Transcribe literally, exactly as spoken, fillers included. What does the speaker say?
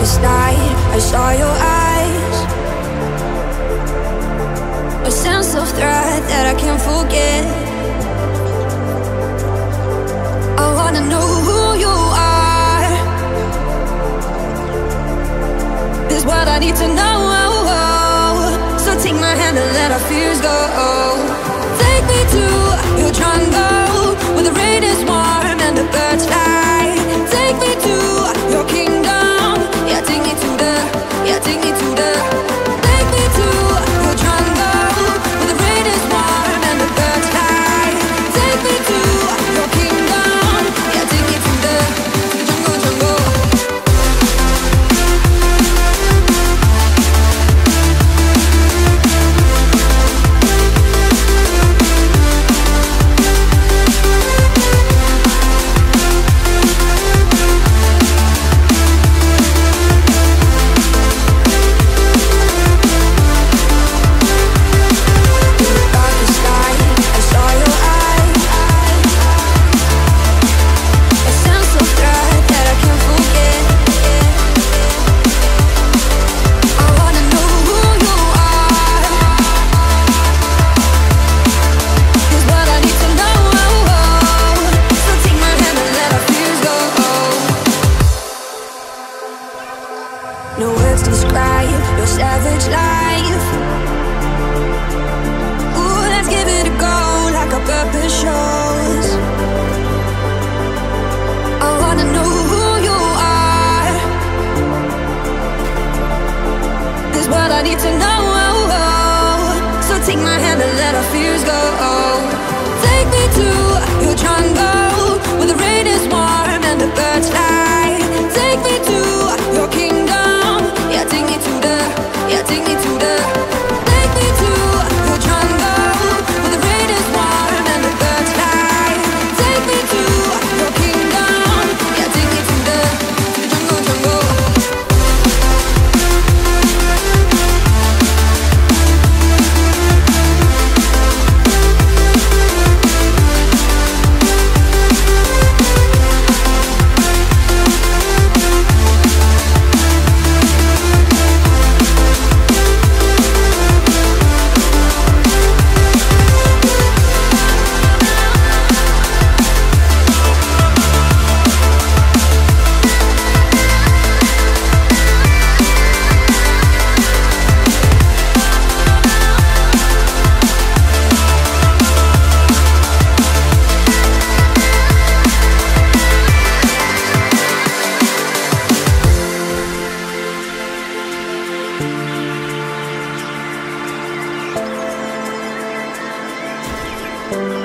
darkest night, I saw your eyes. A sense of threat that I can't forget. I wanna know who you are. This is what I need to know. So take my hand and let our fears go. Take me to your jungle, where the rain is warm and the birds fly. Take me to your kingdom. Yeah, take me to the, yeah, take me to the. Take me to your jungle, where the rain is warm and the birds fly. Take me to your kingdom. Yeah, take me to the, to the jungle, jungle. No words describe your savage life. Ooh, let's give it a go like our purpose shows. I wanna know who you are. This is what I need to know. So take my hand and let our fears go. Take me to your jungle, where the rain is warm and the birds fly. Take me to your kingdom. Yeah, take me to the, yeah, take me to the. Take me to your jungle, where the rain is warm and the birds fly. Take me to your kingdom. Yeah, take me to the, to the jungle, jungle. Thank you.